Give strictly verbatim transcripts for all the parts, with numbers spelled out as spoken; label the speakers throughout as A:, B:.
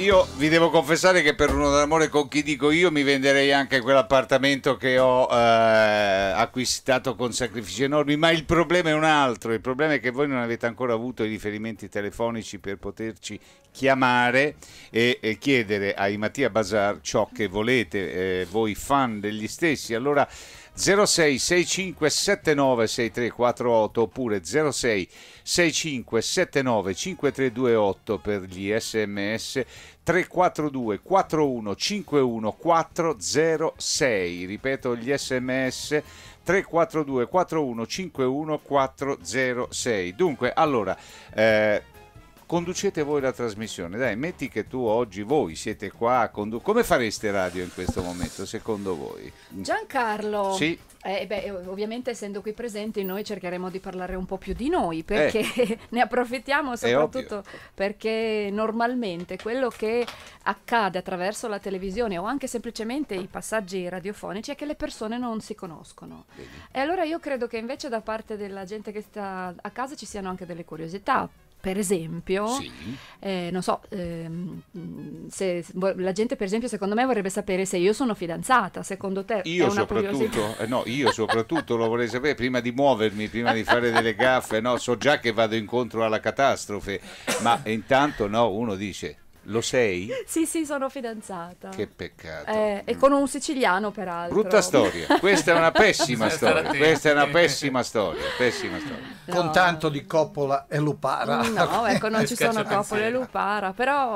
A: Io vi devo confessare che per uno d'amore con chi dico io mi venderei anche quell'appartamento che ho eh, acquistato con sacrifici enormi, ma il problema è un altro, il problema è che voi non avete ancora avuto i riferimenti telefonici per poterci chiamare e, e chiedere ai Mattia Bazar ciò che volete, eh, voi fan degli stessi. Allora zero sei sei cinque sette nove sei tre quattro otto oppure zero sei sei cinque sette nove cinque tre due otto per gli sms, tre quattro due quattro uno cinque uno quattro zero sei, ripeto gli sms tre quattro due quattro uno cinque uno quattro zero sei. Dunque, allora eh, conducete voi la trasmissione, dai, metti che tu oggi voi siete qua a condu- come fareste radio in questo momento secondo voi?
B: Giancarlo,
A: sì.
B: eh, beh, ovviamente essendo qui presenti noi cercheremo di parlare un po' più di noi perché eh. ne approfittiamo soprattutto perché normalmente quello che accade attraverso la televisione o anche semplicemente i passaggi radiofonici è che le persone non si conoscono. Bene. E allora io credo che invece da parte della gente che sta a casa ci siano anche delle curiosità. Per esempio, sì. eh, non so, ehm, se la gente per esempio secondo me vorrebbe sapere se io sono fidanzata, secondo te
A: io
B: è una
A: soprattutto, eh, no, io soprattutto lo vorrei sapere prima di muovermi, prima di fare delle gaffe, no, so già che vado incontro alla catastrofe, ma intanto no, uno dice... Lo sei?
B: Sì, sì, sono fidanzata.
A: Che peccato.
B: Eh, e con un siciliano, peraltro.
A: Brutta storia. Questa è una pessima storia. Questa è una pessima storia. Pessima storia.
C: No. Con tanto di coppola e lupara.
B: No, ecco, non ci sono coppola e lupara.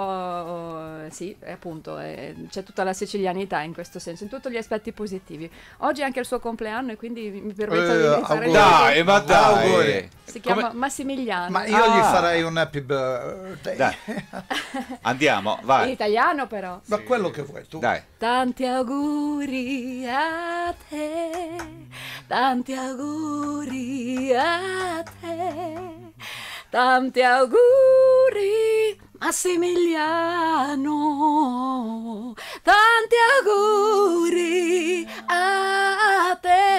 B: Però, sì, appunto, eh, c'è tutta la sicilianità in questo senso, in tutti gli aspetti positivi. Oggi è anche il suo compleanno e quindi mi permetto
C: eh,
B: di fare...
A: Dai, ma dai!
B: Si chiama
A: Come...
B: Massimiliano.
C: Ma io ah. gli farei un happy birthday.
A: Dai. Andiamo, vai.
B: In italiano però.
C: Ma sì. Quello che vuoi tu.
A: Dai.
B: Tanti auguri a te, tanti auguri a te, tanti auguri Massimiliano, tanti auguri a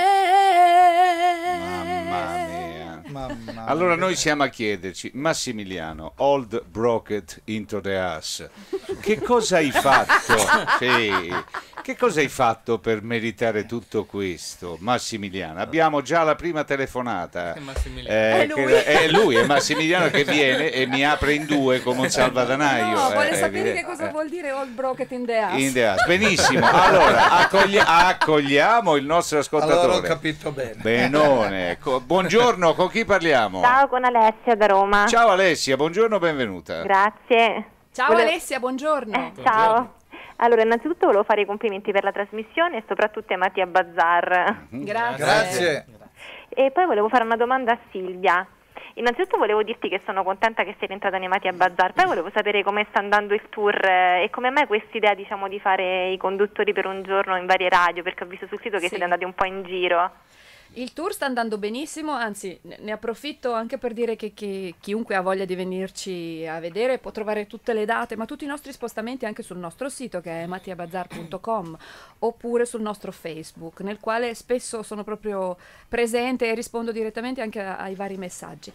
B: te.
A: Mamma mia. Mamma allora noi siamo a chiederci, Massimiliano, old broket into the ass, che cosa hai fatto? Sì. Che cosa hai fatto per meritare tutto questo, Massimiliano? Abbiamo già la prima telefonata.
D: È Massimiliano.
A: Eh,
B: è, lui.
A: Che, è lui, è Massimiliano che viene e mi apre in due come un salvadanaio.
B: No, vuole
A: eh,
B: sapere
A: eh,
B: che cosa
A: eh.
B: vuol dire old broket in the ass.
A: In the ass. Benissimo, allora accogli- accogliamo il nostro ascoltatore.
C: Allora ho capito bene.
A: Benone. Co- buongiorno, con chi parliamo?
E: Ciao, con Alessia da Roma.
A: Ciao Alessia, buongiorno, benvenuta.
E: Grazie.
B: Ciao
E: Volevo...
B: Alessia, buongiorno.
E: Eh, ciao. Allora, innanzitutto volevo fare i complimenti per la trasmissione e soprattutto a Mattia Bazar.
B: Grazie.
C: Grazie.
E: E poi volevo fare una domanda a Silvia. Innanzitutto volevo dirti che sono contenta che sei rientrata nei Mattia Bazar, poi volevo sapere come sta andando il tour eh, e come mai questa idea, diciamo, di fare i conduttori per un giorno in varie radio, perché ho visto sul sito che
B: Sì.
E: siete andati un po' in giro.
B: Il tour sta andando benissimo, anzi ne approfitto anche per dire che, che chiunque ha voglia di venirci a vedere può trovare tutte le date, ma tutti i nostri spostamenti anche sul nostro sito che è mattiabazar punto com oppure sul nostro Facebook, nel quale spesso sono proprio presente e rispondo direttamente anche a, ai vari messaggi.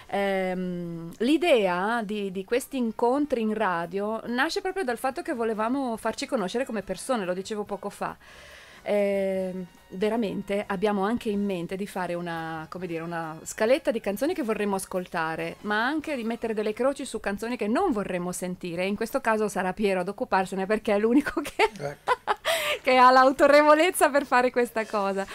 B: Ehm, l'idea di, di questi incontri in radio nasce proprio dal fatto che volevamo farci conoscere come persone, lo dicevo poco fa. Eh, veramente abbiamo anche in mente di fare una, come dire, una scaletta di canzoni che vorremmo ascoltare, ma anche di mettere delle croci su canzoni che non vorremmo sentire. In questo caso sarà Piero ad occuparsene perché è l'unico che, che ha l'autorevolezza per fare questa cosa.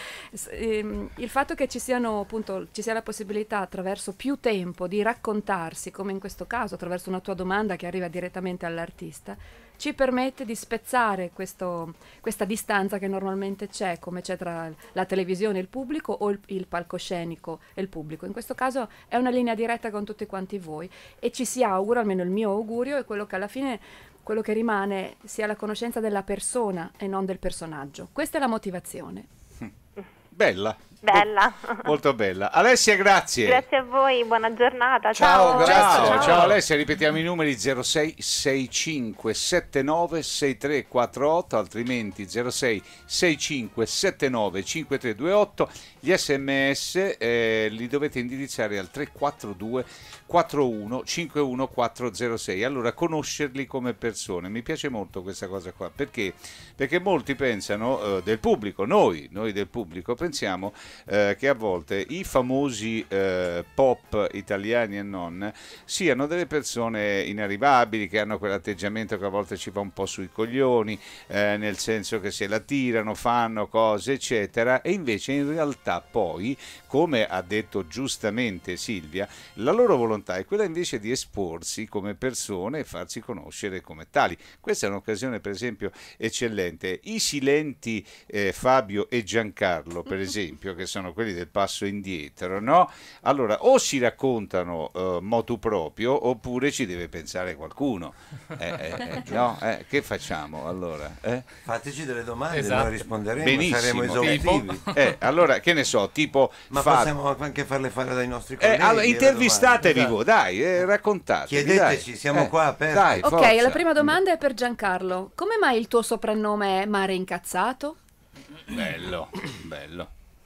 B: Il fatto che ci siano, appunto, ci sia la possibilità attraverso più tempo di raccontarsi, come in questo caso attraverso una tua domanda che arriva direttamente all'artista, ci permette di spezzare questo, questa distanza che normalmente c'è, come c'è tra la televisione e il pubblico o il, il palcoscenico e il pubblico. In questo caso è una linea diretta con tutti quanti voi e ci si augura, almeno il mio augurio, è quello che alla fine quello che rimane sia la conoscenza della persona e non del personaggio. Questa è la motivazione.
A: Bella,
E: Bella.
A: Molto bella. Alessia, grazie.
E: Grazie a voi, buona giornata.
C: Ciao,
E: Ciao,
A: Ciao, ciao,
C: Ciao.
A: Alessia, ripetiamo i numeri zero sei sessantacinque settantanove sessantatré quarantotto, altrimenti zero sei sessantacinque settantanove cinquantatré ventotto. Gli sms eh, li dovete indirizzare al tre quattro due quattro uno cinque uno quattro zero sei. Allora, conoscerli come persone, mi piace molto questa cosa qua, perché? Perché molti pensano, eh, del pubblico, noi, noi del pubblico, pensiamo eh, che a volte i famosi eh, pop italiani e non siano delle persone inarrivabili, che hanno quell'atteggiamento che a volte ci va un po' sui coglioni, eh, nel senso che se la tirano, fanno cose eccetera, e invece in realtà poi, come ha detto giustamente Silvia, la loro volontà è quella invece di esporsi come persone e farsi conoscere come tali. Questa è un'occasione per esempio eccellente. I silenti eh, Fabio e Giancarlo per esempio, che sono quelli del passo indietro, no? Allora o si raccontano eh, motu proprio, oppure ci deve pensare qualcuno, eh, eh, no? Eh, che facciamo allora? Eh?
D: Fateci delle domande,
F: Esatto.
D: noi risponderemo,
A: Benissimo.
D: saremo esaustivi.
A: Eh, allora che ne so, tipo
D: Ma
A: fa-
D: possiamo anche farle fare dai nostri
A: eh,
D: colleghi.
A: allora,
D: le
A: intervistatevi
D: domande.
A: voi, dai, eh, raccontatevi.
D: Chiedeteci,
A: dai.
D: siamo
A: Eh,
D: qua aperti.
A: Dai,
B: Ok,
A: forza.
B: la prima domanda è per Giancarlo. Come mai il tuo soprannome è Mare Incazzato?
A: Bello, bello.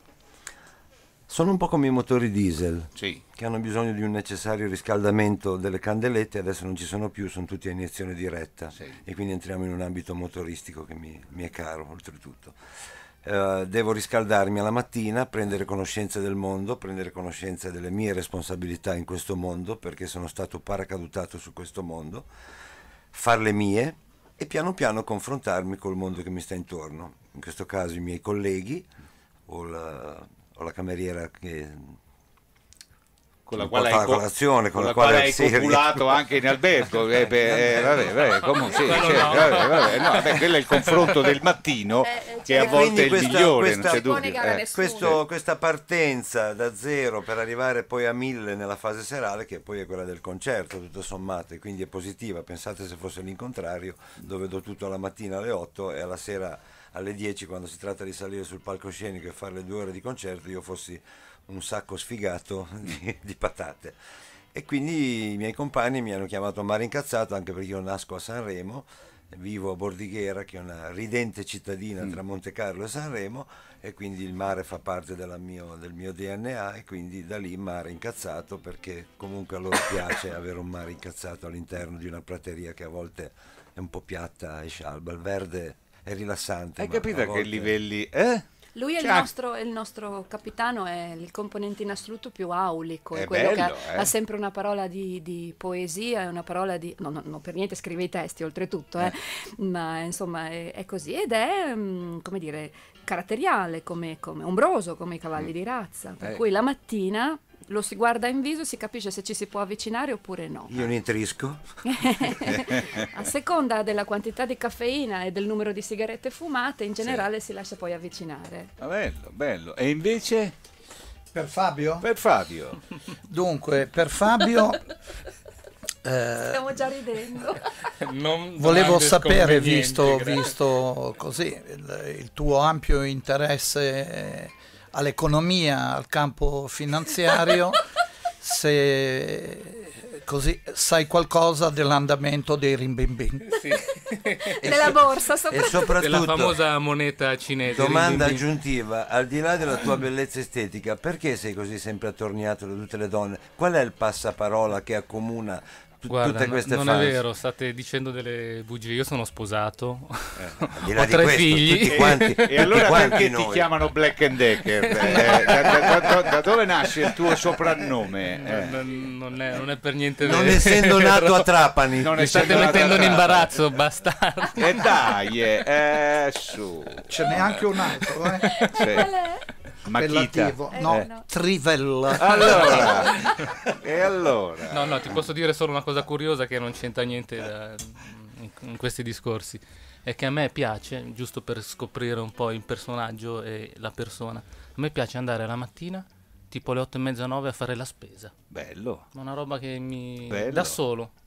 D: Sono un po' come i motori diesel,
A: Sì.
D: che hanno bisogno di un necessario riscaldamento delle candelette, adesso non ci sono più, sono tutti a iniezione diretta,
A: Sì.
D: e quindi entriamo in un ambito motoristico che mi, mi è caro oltretutto. Eh, devo riscaldarmi alla mattina, prendere conoscenza del mondo, prendere conoscenza delle mie responsabilità in questo mondo, perché sono stato paracadutato su questo mondo, farle mie e piano piano confrontarmi col mondo che mi sta intorno, in questo caso i miei colleghi o la, o la cameriera che
A: Con la
D: mi
A: quale
D: porta
A: hai,
D: la
A: co-
D: colazione, con
A: con
D: la
A: la
D: quale
A: quale hai
D: sì,
A: copulato anche in albergo. Eh, beh, eh, vabbè, vabbè, comunque, sì,
F: Quello
A: certo,
F: no.
A: vabbè, vabbè, no, vabbè, quello è il confronto del mattino,
B: Eh, eh,
A: che a
B: certo.
A: volte è il
D: Quindi questa-
A: migliore,
D: questa-
A: non c'è
B: Si può
A: dubbio.
B: negare
A: eh.
B: nessuno.
D: Questo- questa partenza da zero per arrivare poi a mille nella fase serale, che poi è quella del concerto tutto sommato, e quindi è positiva. Pensate se fosse l'incontrario, dove do tutto alla mattina alle otto e alla sera alle dieci, quando si tratta di salire sul palcoscenico e fare le due ore di concerto, io fossi un sacco sfigato di, di patate. E quindi i miei compagni mi hanno chiamato Mare Incazzato, anche perché io nasco a Sanremo, vivo a Bordighera, che è una ridente cittadina tra Monte Carlo e Sanremo, e quindi il mare fa parte della mio- del mio D N A, e quindi da lì Mare Incazzato, perché comunque a loro piace avere un mare incazzato all'interno di una prateria che a volte è un po' piatta e scialba. Il verde è rilassante.
A: Hai
D: ma
A: capito
D: a
A: a che
D: volte-
A: livelli? Eh?
B: Lui è il
A: Cioè,
B: nostro, è il nostro capitano, è il componente in assoluto più aulico, è,
A: È
B: quello
A: bello,
B: che
A: eh.
B: ha, ha sempre una parola di, di poesia, è una parola di... No, no, no, per niente scrive i testi oltretutto, eh, ma insomma è, è così, ed è, mm, come dire, caratteriale, come, come ombroso, come i cavalli di razza, per
A: Eh.
B: cui la mattina lo si guarda in viso e si capisce se ci si può avvicinare oppure no.
D: Io ne intrisco.
B: A seconda della quantità di caffeina e del numero di sigarette fumate, in generale si lascia poi avvicinare.
A: Ah, bello, bello. E invece
C: Per Fabio?
A: per Fabio?
C: Dunque, per Fabio eh,
B: Stiamo già ridendo.
F: Non
C: volevo
F: domande
C: sapere,
F: sconvenienti,
C: visto,
F: grazie.
C: visto così, il, il tuo ampio interesse all'economia, al campo finanziario, se così sai qualcosa dell'andamento dei rimbimbim.
F: Sì.
B: Della borsa
D: E
B: soprattutto.
D: soprattutto,
F: Della famosa moneta cinese.
D: domanda
F: ringhio.
D: aggiuntiva, al di là della tua bellezza estetica, perché sei così sempre attorniato da tutte le donne? Qual è il passaparola che accomuna tu-
F: Guarda,
D: tutte
F: no-
D: queste
F: non
D: fans?
F: è vero, state dicendo delle bugie. Io sono sposato,
D: Al di là
F: ho
D: di
F: tre
D: questo,
F: figli.
D: tutti quanti,
A: E
D: tutti
A: allora
D: quanti
A: perché ti
D: noi.
A: chiamano Black and Decker? Eh, da, da- da- da dove nasce il tuo soprannome? Eh.
F: Non, non è, non è per niente
D: Non
F: vero.
D: essendo nato a Trapani.
A: Non
F: Mi state
A: essendo
F: mettendo in
A: nata-
F: imbarazzo, bastardi.
A: E dai, eh, su.
C: Ce n'è anche un altro, eh?
A: Sì. Makita.
C: Appellativo.
B: Eh,
C: No,
B: no.
C: Trivella.
A: Allora, e allora?
F: No, no, ti posso dire solo una cosa curiosa che non c'entra niente da- in, in questi discorsi. È che a me piace, giusto per scoprire un po' il personaggio e la persona, a me piace andare la mattina, tipo alle otto e mezza, nove, a fare la spesa.
A: Bello.
F: Ma una roba che mi...
A: Bello.
F: da solo.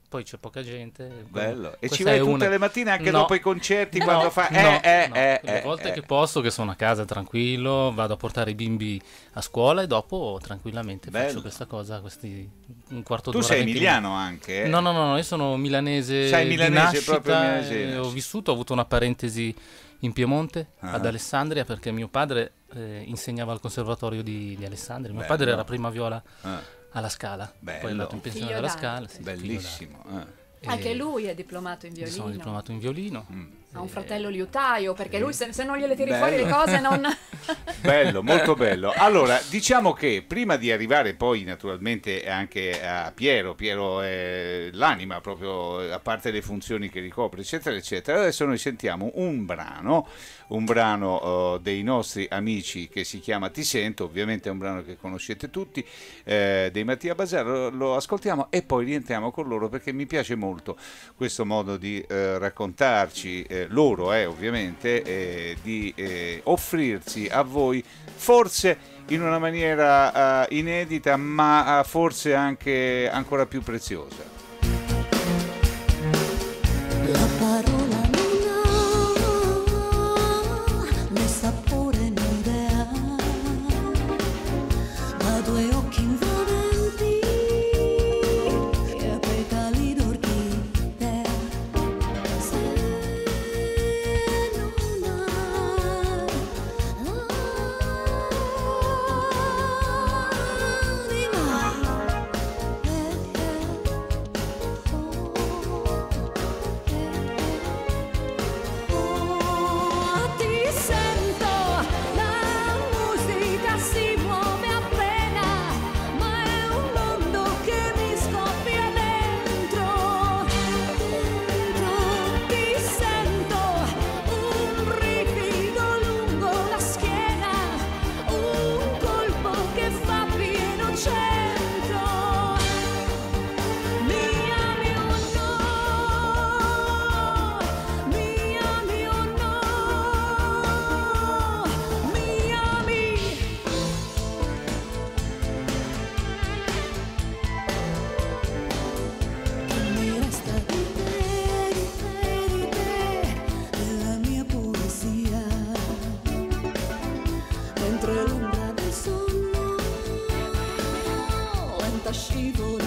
F: poi c'è poca gente.
A: Bello. E
F: Questa
A: ci vai
F: è
A: tutte
F: una-
A: le mattine anche
F: No.
A: dopo i concerti
F: No,
A: quando fa...
F: no,
A: eh, eh,
F: no.
A: eh,
F: Le
A: eh,
F: volte
A: eh.
F: che posso, che sono a casa tranquillo, vado a portare i bimbi a scuola e dopo tranquillamente
A: Bello.
F: faccio questa cosa, questi un quarto
A: Tu
F: d'ora.
A: sei
F: venti
A: emiliano
F: minuti.
A: anche? eh?
F: No, no, no, no, io sono milanese,
A: Sei
F: di
A: milanese,
F: nascita,
A: proprio milanese di
F: eh,
A: nascita.
F: ho vissuto, ho avuto una parentesi in Piemonte,
A: Ah.
F: ad Alessandria, perché mio padre eh, insegnava al conservatorio di, di Alessandria. Mio
A: Bello.
F: padre era prima viola
A: Ah,
F: alla Scala,
A: Bello.
F: poi è andato in pensione
B: Figlio
F: alla
B: d'arte.
F: Scala. Sì,
A: bellissimo. eh.
F: E
B: Anche lui è diplomato in violino.
F: Sono diplomato in violino.
A: Mm.
B: Ha un fratello liutaio, perché lui se, se non gliele tiri
A: Bello.
B: fuori le cose non...
A: Bello, molto bello. Allora, diciamo che prima di arrivare poi naturalmente anche a Piero, Piero è l'anima proprio, a parte le funzioni che ricopre, eccetera, eccetera, adesso noi sentiamo un brano, un brano eh, dei nostri amici che si chiama Ti Sento, ovviamente è un brano che conoscete tutti, eh, dei Mattia Bazar, lo, lo ascoltiamo e poi rientriamo con loro perché mi piace molto questo modo di eh, raccontarci, eh, loro eh, ovviamente, eh, di eh, offrirsi a voi forse in una maniera eh, inedita ma eh, forse anche ancora più preziosa.
G: La parola non ha né sapore né idea, ma due occhi invadenti e petali d'orchidea. Se non hai l'anima, oh, ti sento, la musica si muove appena, ma è un mondo che mi scoppia dentro, dentro, ti sento, un brivido lungo la schiena, un colpo che fa pieno centro. Mi ami o no? Mi ami o no? Mi ami? Che mi resta di te, di te, di te, della mia poesia, mentre l'ombra del sonno lenta scivola